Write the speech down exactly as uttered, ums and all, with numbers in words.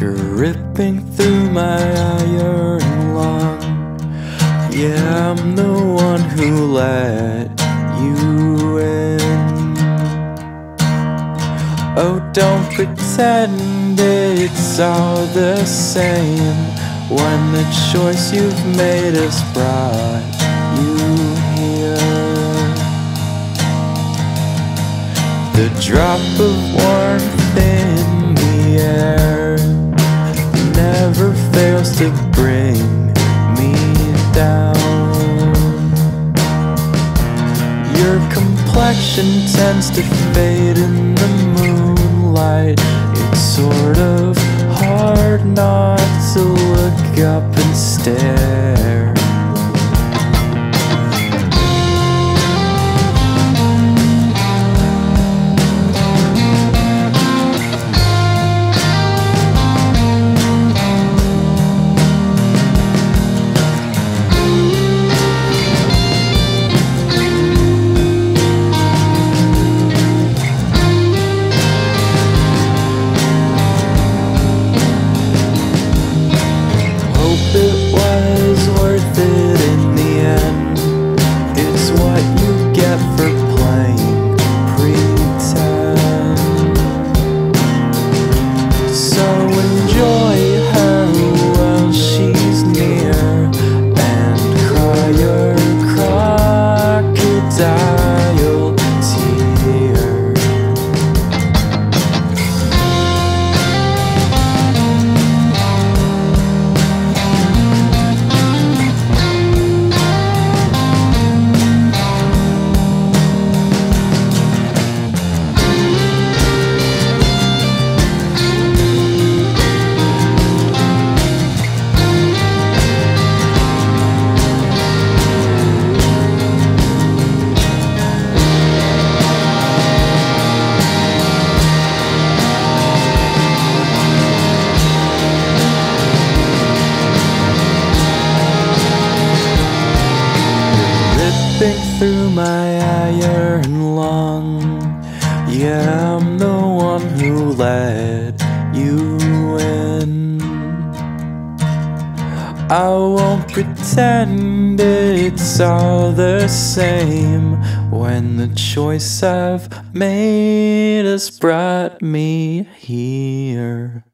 dripping through my iron lung. Yeah, I'm the one who let you in. Oh, don't pretend it's all the same when the choice you've made has brought you here. The drop of warmth in the air never fails to bring me down. Your complexion tends to fade in the moonlight. It's sort of hard not to look up and stare. It was worth it in the end. It's what you get for playing pretend. So enjoy her while she's near and cry your crocodile tear. Through my iron lung. Yeah, I'm the one who let you in. I won't pretend it's all the same when the choice I've made has brought me here.